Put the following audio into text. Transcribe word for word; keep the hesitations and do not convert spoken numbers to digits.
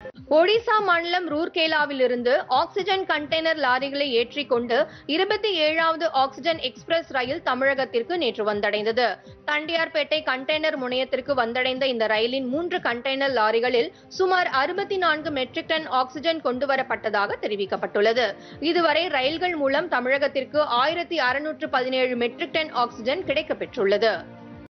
ஒடிசா மாநிலம் ரூர்கேலாவிலிருந்து oxygen container லாரிகளை ஏற்றிக் கொண்டு இருபத்தி ஏழாவது ஆக்ஸிஜன் எக்ஸ்பிரஸ் ரயில் தமிழகத்திற்கு நேற்று வந்தடைந்தது. தண்டியார்பேட்டை கண்டெய்னர் முனையத்திற்கு வந்தடைந்த இந்த ரயிலின் மூன்று கண்டெய்னர் லாரிகளில் சுமார் அறுபத்தி நான்கு மெட்ரிக் டன் ஆக்ஸிஜன் கொண்டுவரப்பட்டதாக தெரிவிக்கப்பட்டுள்ளது. இதுவரை ரயில்கள் மூலம் தமிழகத்திற்கு ஆயிரத்தி அறுநூற்று பதினேழு மெட்ரிக் டன் ஆக்ஸிஜன் கிடைக்கப்பெற்றுள்ளது.